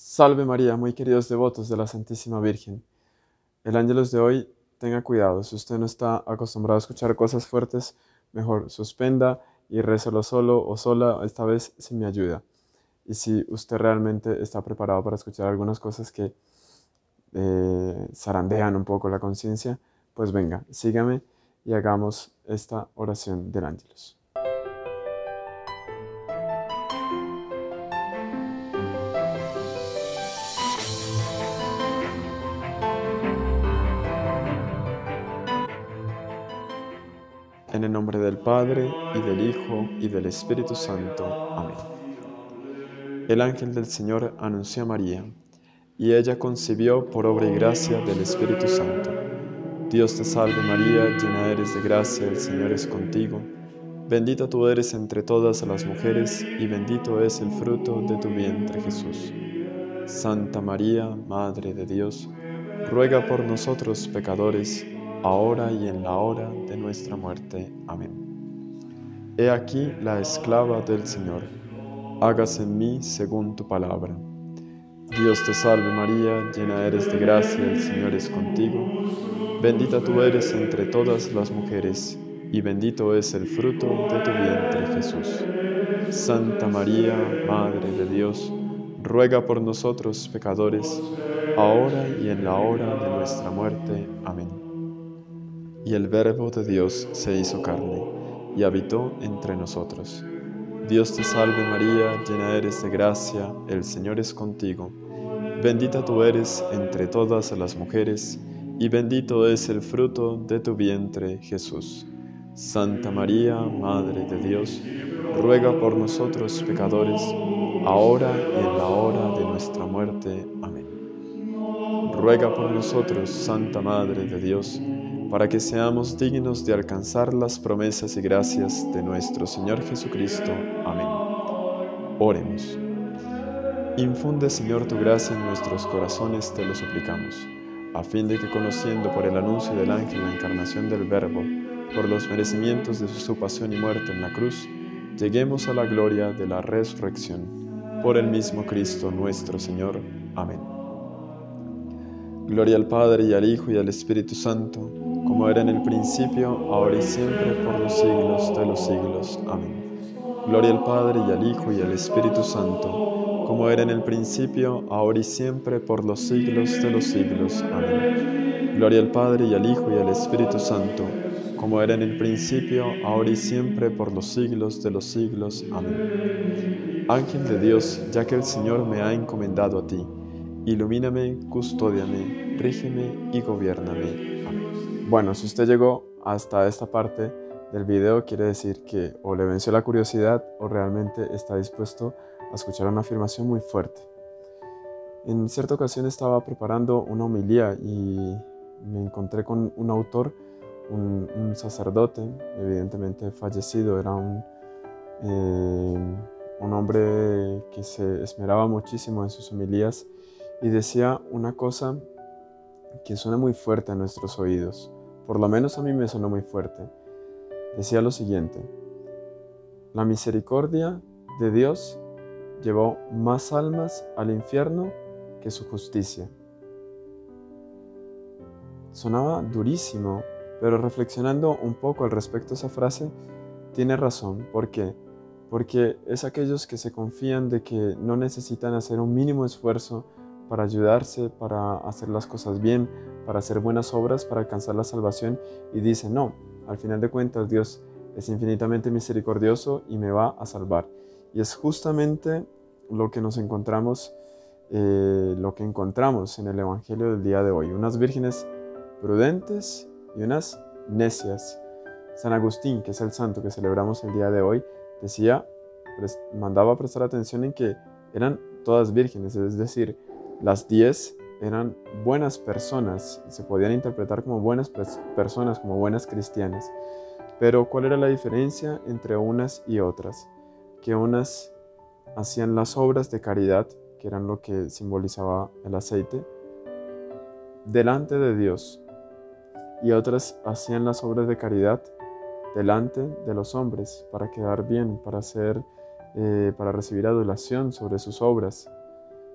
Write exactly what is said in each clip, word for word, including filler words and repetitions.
Salve María, muy queridos devotos de la Santísima Virgen. El ángelus de hoy, tenga cuidado, si usted no está acostumbrado a escuchar cosas fuertes, mejor suspenda y rézalo solo o sola, esta vez sin mi ayuda. Y si usted realmente está preparado para escuchar algunas cosas que eh, zarandean un poco la conciencia, pues venga, sígame y hagamos esta oración del ángelus. En el nombre del Padre, y del Hijo, y del Espíritu Santo. Amén. El ángel del Señor anunció a María, y ella concibió por obra y gracia del Espíritu Santo. Dios te salve María, llena eres de gracia, el Señor es contigo. Bendita tú eres entre todas las mujeres, y bendito es el fruto de tu vientre Jesús. Santa María, Madre de Dios, ruega por nosotros pecadores, ahora y en la hora de nuestra muerte. Amén. He aquí la esclava del Señor, hágase en mí según tu palabra. Dios te salve María, llena eres de gracia, el Señor es contigo. Bendita tú eres entre todas las mujeres, y bendito es el fruto de tu vientre Jesús. Santa María, Madre de Dios, ruega por nosotros pecadores, ahora y en la hora de nuestra muerte. Amén. Y el Verbo de Dios se hizo carne, y habitó entre nosotros. Dios te salve María, llena eres de gracia, el Señor es contigo. Bendita tú eres entre todas las mujeres, y bendito es el fruto de tu vientre, Jesús. Santa María, Madre de Dios, ruega por nosotros pecadores, ahora y en la hora de nuestra muerte. Amén. Ruega por nosotros, Santa Madre de Dios, para que seamos dignos de alcanzar las promesas y gracias de nuestro Señor Jesucristo. Amén. Oremos. Infunde, Señor, tu gracia en nuestros corazones, te lo suplicamos, a fin de que, conociendo por el anuncio del ángel la encarnación del Verbo, por los merecimientos de su pasión y muerte en la cruz, lleguemos a la gloria de la resurrección. Por el mismo Cristo nuestro Señor. Amén. Gloria al Padre, y al Hijo, y al Espíritu Santo, como era en el principio, ahora y siempre, por los siglos de los siglos. Amén. Gloria al Padre, y al Hijo, y al Espíritu Santo, como era en el principio, ahora y siempre, por los siglos de los siglos. Amén. Gloria al Padre, y al Hijo, y al Espíritu Santo, como era en el principio, ahora y siempre, por los siglos de los siglos. Amén. Ángel de Dios, ya que el Señor me ha encomendado a ti, ilumíname, custódiame, rígeme y gobiérname. Amén. Bueno, si usted llegó hasta esta parte del video, quiere decir que o le venció la curiosidad o realmente está dispuesto a escuchar una afirmación muy fuerte. En cierta ocasión estaba preparando una homilía y me encontré con un autor, un, un sacerdote, evidentemente fallecido. Era un, eh, un hombre que se esmeraba muchísimo en sus homilías y decía una cosa que suena muy fuerte a nuestros oídos. Por lo menos a mí me sonó muy fuerte. Decía lo siguiente: la misericordia de Dios llevó más almas al infierno que su justicia. Sonaba durísimo, pero reflexionando un poco al respecto de esa frase, tiene razón. ¿Por qué? Porque es aquellos que se confían de que no necesitan hacer un mínimo esfuerzo para ayudarse, para hacer las cosas bien, para hacer buenas obras, para alcanzar la salvación, y dicen, no, al final de cuentas Dios es infinitamente misericordioso y me va a salvar. Y es justamente lo que nos encontramos, eh, lo que encontramos en el Evangelio del día de hoy. Unas vírgenes prudentes y unas necias. San Agustín, que es el santo que celebramos el día de hoy, decía, mandaba prestar atención en que eran todas vírgenes, es decir, las diez eran buenas personas, se podían interpretar como buenas personas, como buenas cristianas. Pero ¿cuál era la diferencia entre unas y otras? Que unas hacían las obras de caridad, que eran lo que simbolizaba el aceite, delante de Dios, y otras hacían las obras de caridad delante de los hombres, para quedar bien, para, hacer, eh, para recibir adulación sobre sus obras.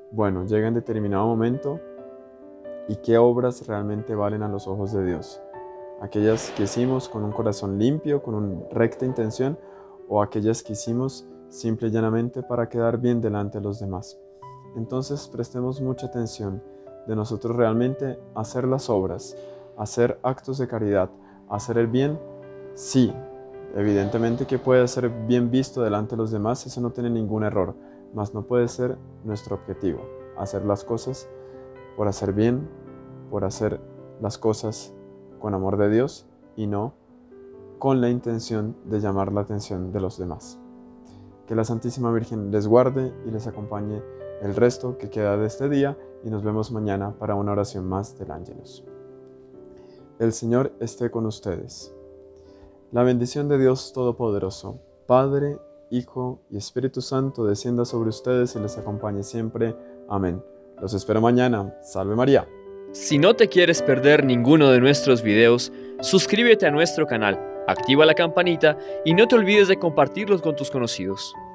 bueno, llega en determinado momento y qué obras realmente valen a los ojos de Dios. Aquellas que hicimos con un corazón limpio, con una recta intención, o aquellas que hicimos simple y llanamente para quedar bien delante de los demás. Entonces prestemos mucha atención de nosotros realmente hacer las obras, hacer actos de caridad, hacer el bien. Sí, evidentemente que puede ser bien visto delante de los demás, eso no tiene ningún error, mas no puede ser nuestro objetivo, hacer las cosas por hacer bien, por hacer las cosas con amor de Dios y no con la intención de llamar la atención de los demás. Que la Santísima Virgen les guarde y les acompañe el resto que queda de este día y nos vemos mañana para una oración más del Ángelus. El Señor esté con ustedes. La bendición de Dios Todopoderoso, Padre, Hijo y Espíritu Santo descienda sobre ustedes y les acompañe siempre. Amén. Los espero mañana. Salve María. Si no te quieres perder ninguno de nuestros videos, suscríbete a nuestro canal, activa la campanita y no te olvides de compartirlos con tus conocidos.